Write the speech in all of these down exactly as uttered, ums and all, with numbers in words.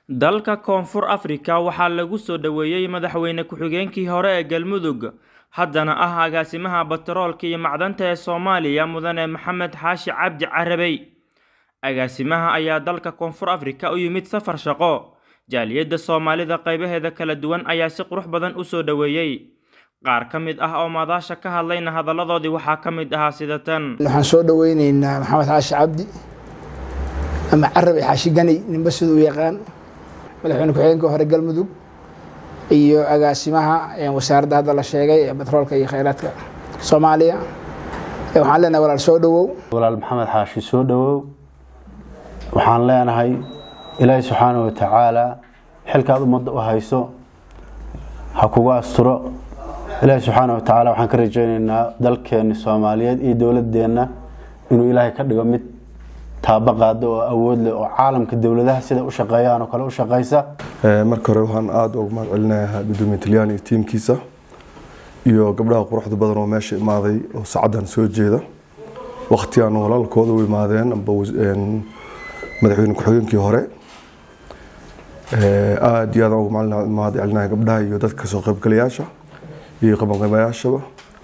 dalka Koonfur Afrika waxaa lagu soo dhaweeyay madaxweyne ku-xigeenkii hore ee Galmudug haddana ah agaasimaha batroolka iyo macdanta ee Soomaaliya mudane Maxamed Xaashi Cabdi Carabey. Agaasimaha ayaa dalka Koonfur Afrika u yimid safar shaqo. Jaaliyadda Soomaalida qaybaheeda kala duwan ayaa si qurux badan u soo dhaweeyay. qaar ka mid ah oo maadaasha ka hadlayna hadaladoodii waxaa ka mid ahaa sida tan. waxaan soo dhaweynaynaa Maxamed Xaashi Cabdi ama Carabey Xaashi Gani ninba sidoo u yaqaan madaxweyne ku-xigeenka hore Galmudug iyo agaasimaha wasaaradda hadda la sheegay ee batroolka iyo kheyraadka Soomaaliya. waxaan leenahay walaal soo dhawow walaal Maxamed Xaashi soo dhawow. waxaan leenahay Ilaahay subxaanahu wa ta'aala xilkaad ummadda u hayso ha kugu asturo. Ilaahay subxaanahu wa ta'aala waxaan ka rajaynaynaa dalkeena Soomaaliyeed iyo dawladdeena inuu Ilaahay ka dhigo mid taabaqaado oo awood leh oo caalamka dawladaha sida u shaqeeyaan oo kale u shaqeysa. marka hore waxaan aad ugu mahad celinayaa gudoomiye Talyaani iyo tiimkiisa iyo gabdhaha quruxda badan oo meesha imaaday oo saacadan soo jeeda waqtiyan walaalkooda u imaadeen amba madaxweyne ku-xigeenkii hore aad iyo aad ugu mahad celinayaa gabdhaha iyo dadka soo qaybgalayaasha iyo qabanqabayaashaba.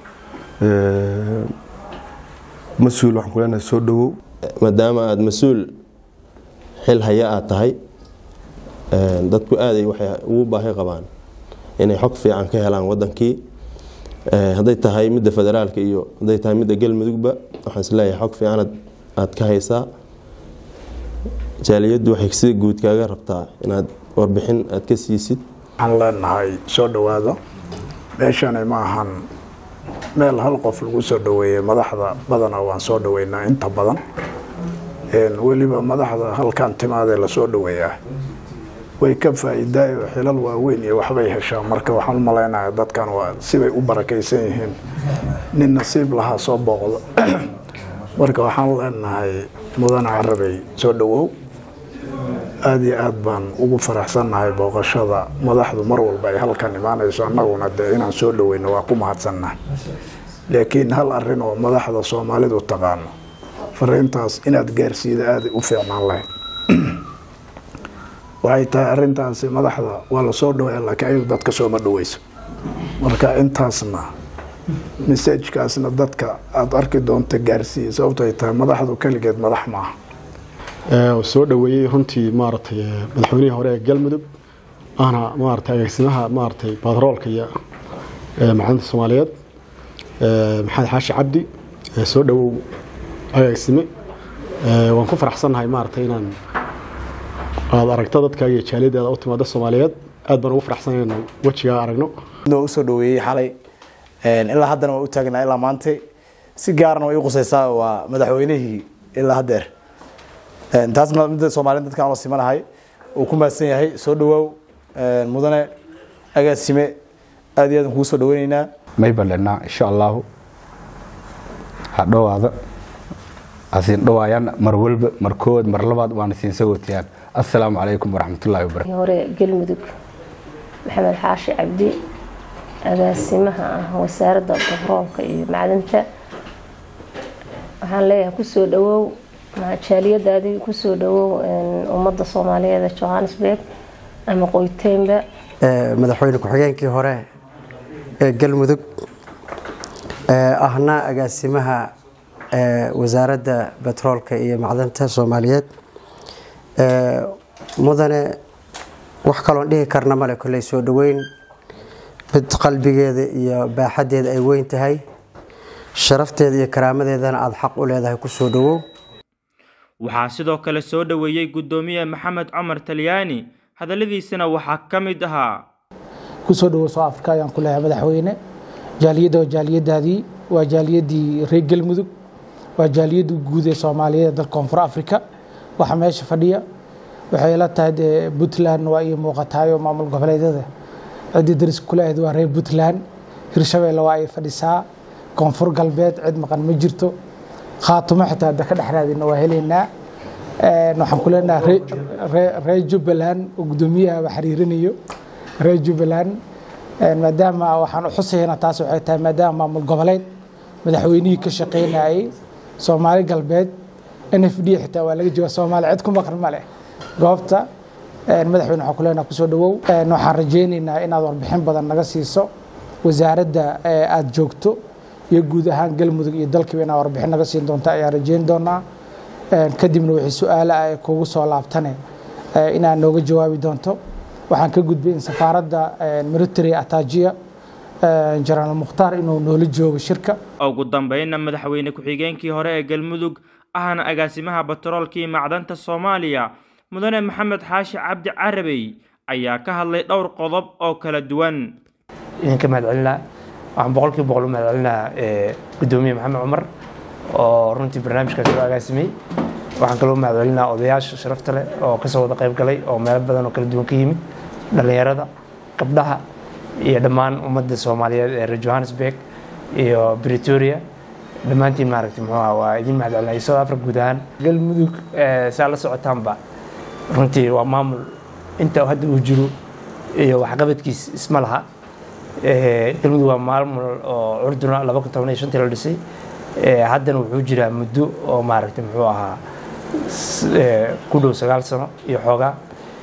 mas'uul waxaan ku leenahay soo dhawow maadaama aad mas'uul xil haya aad tahay dadku aad ay waxay ugu baahi qabaan inay xog fiican ka helaan wadankii haday tahay midda federaalka iyo haday tahay midda Galmudugba waxaan isleeyahay xog fiican aad ka haysaa. jaaliyaddu waxay si guud kaaga rabtaa inaad warbixin aad ka siisid. waxaan leenahay soo dhawaado meeshan ma ahan meel hal qof lagu soo dhaweeyay madaxda badan oo waan soo dhaweynaa inta badan een waliba madaxda halkan timaade la soo dhaweeyaa way ka faa'iiday xilal waaweyn iyo waxbay heshaa. marka waxaan maleynayaa dadkan waa sibay u barakaysan yihiin nin nasiib laha soo booqdo. marka waxaan leenahay mudane Carabey soo dhawow. aad iyo aad baan ugu faraxsanahay booqashada madaxdu mar walba ay halkan imaanayso annaguna de inaan soo dhaweyno waa ku mahadsannahay. laakiin hal arrin oo madaxda Soomaalidu taqaano fariintaas inaad gaarsiido aad u fiicnaan lahayd. waxay tahay arrintaasi madaxda waa la soo dhaweeyaa laakiin ay dadka soo ma dhaweyso. marka intaasna message-kaasna dadka aad arki doonto gaarsii sababtoo ay tahay madaxdu kaligeed madax maaha. ee soo dhaweeyay runtii maartay madaxweynihii hore ee Galmudug ana maartay agaasimaha maartay batroolka iyo macdanta Soomaaliyeed ee Maxamed Xaashi Cabdi soo dhawow agaasime. ee waan ku faraxsanahay maartay inaan aad aragto dadka iyo jaaliyadda u timaada Soomaaliyeed aad baan ugu faraxsanahay inaan wajiga aragno. noo soo dhaweeyay xalay een ilaa haddana waa u taagnaa ilaa maanta si gaarna way u qosaysaa waa madaxweynihii ilaa hadeer een taasna mid Soomaaliyeed dadka aan simanahay oo ku maasan yahay soo dhawow een mudane agaasime aad iyo aad ku soo dhaweynayna may balana insha Allah hadhowaada asin dhawaayaan mar walba markood mar labaad waan siin sagootiyaan. assalaamu alaykum waraxmatullaahi wabarakaatuh. hore Galmudug Maxamed Xaashi Cabdi agaasimaha wasaaradda batroolka iyo macdanta waxaan leeyahay ku soo dhawow jaaliyadaadii ku soo dhawow ummadda Soomaaliyeed ee Johannesburg ama qoyteynba. madaxweyne ku-xigeenkii hore ee Galmudug ee ahna agaasimaha wasaaradda batroolka iyo macdanta Soomaaliyeed ee mudane wax kale oo dhihi karna male kulay soo dhaweyn mid qalbigeeda iyo baaxadeeda ay weyn tahay sharafteeda iyo karaamadeedana aad xaq u leedahay ku soo dhawow. waxaa sidoo kale soo dhaweeyay gudoomiye Maxamed Cumar Talyaani hadaladiisana waxaa ka mid ahaa ku soo dhawow South Africa ayaan ku leeyahay madaxweyne. jaaliyadda jaaliyadaadii waa jaaliyadii reer Galmudug waa jaaliyadda guud ee Soomaaliyeed dalka Koonfur Afrika. waxa meesha fadhiya waxay la tahay Puntland waa ay muuqataayo maamul goboleedyada cid daris kula ahayd waa reer Puntland. Hirshabeelle waa ay fadhisaa Koonfur Galbeed cid maqan ma jirto. khaatumo xitaa dadka dhexraadina waa heleynaa. ee waxaan ku leenahay reer Jubbaland oo gudoomiyaha xiriirinayo reer Jubbaland maadaama waxaan u xusaynaa taas waxay tahay maadaama maamul goboleed madaxweynihii ka shaqeynayay Soomaali Galbeed N F D xitaa waa laga joogaa Soomaali cid ku maqan ma leh goobta madaxweyne waxaan ku leenahay kusoo dhawow waxaan rajaynaynaa inaad warbixin badan naga siiso wasaaradda aad joogto iyo guud ahaan galmudug iyo dalkiiba inaad warbixin naga siin doonta ayaan rajayn doonaa kadibna wixii su-aalo ah ee kugu soo laabtane inaad nooga jawaabi doonto waxaan ka gudbay in safaaradda military attachia General Mukhtaar inuu noola joogo shirka ugu dambeynna madaxweyne ku-xigeenkii hore ee galmudug ahna agaasimaha batroolka iyo macdanta Soomaaliya mudane Maxamed Xaashi Cabdi Carabey ayaa ka hadlay dhowr qodob oo kala duwan idinka mahadcelinaa waxaan boqolkiiba boqol u mahadcelinaa gudoomiye Maxamed Cumar oo runtii barnaamijka soo agaasimay waxaan kaloo mahadcelinaa odayaasha sharafta leh oo ka soo wada qayb galay oo meelo badan oo kala duwan ka yimid dhalinyarada gabdhaha iyo dhammaan ummadda Soomaaliyeed ee Johannesburg iyo Pretoria dhammaantiin maaragtay muxuu ahaa waa idin mahadcelinay South Africa guud ahaan galmudug saa la socotaanba runtii waa maamul inta hadda uu jiro iyo waxqabadkiis isma laha galmudug waa maamul oo curduna laba kun toban iyo shan la dhisay haddana wuxuu jiraa muddo oo maaragtay muxuu ahaa ku dhow sagaal sano iyo xoogaa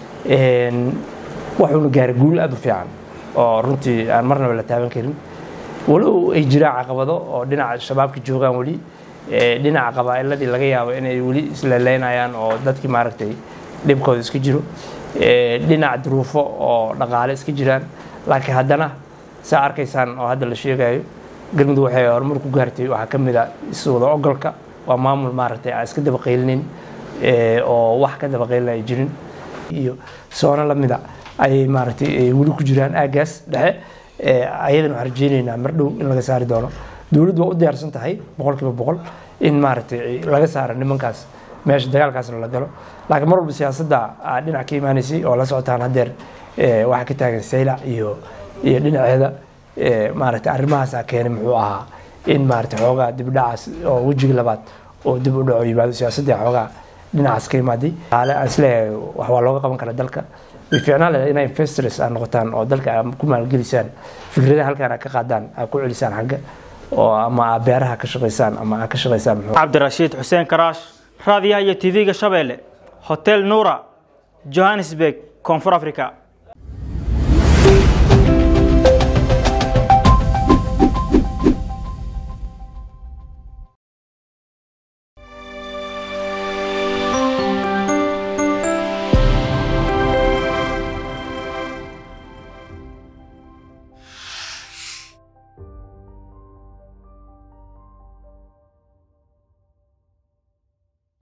wuxuuna gaaray guul aad u fiican oo runtii aan marnaba la taaban karin walow ay jiraan caqabado oo dhinaca shabaabka joogaan wali dhinaca qabaa'iladii laga yaabo inay wali isleeleynayaan oo dadkii maaragtay dhibkooda iska jiro dhinaca duruufo oo dhaqaale iska jiraan laakiin haddana saa arkaysaan oo hadda la sheegayo galmudug waxay horumar ku gaartay waxaa ka mid ah iswada ogolka waa maamul maaragtay aan iska daba qaylinin oo wax ka daba qaylin ay jirin iyo soona la mida ayay maaragtay wali ku jiraan aagaas dhexe ayadana waxaan rajaynaynaa mar dhow in laga saari doono dowladdu waa u diyaarsan tahay boqolkiiba boqol in maaragtay laga saaro nimankaas meesha dagaalkaasna la galo laakiin mar walba siyaasadda dhinac ka imaanaysay oo la socotaan haddeer waxaa ka taagan saylac iyo iyo dhinaceeda maaragtay arrimahaasaa keenay muxuu ahaa in maaragtay xoogaa dib u dhacaas oo wejiga labaad oo dib u dhaco yimaado siyaasaddii xoogaa dhinacaas ka imaaday xaale aan isleeyahay wax waa looga qaban karaa dalka way fiicnaan lahayd inay investors aad noqotaan oo dalka aad ku maalgelisaan fikradaha halkaan aad ka qaadaan aad ku celisaan xagga oo ama aad beeraha ka shaqaysaan ama aad ka shaqaysaan muxuu Cabdirashiid Xuseen Karaash raadiyaha iyo T V-ga Shabeelle Hotel Noura Johannesburg Koonfur Afrika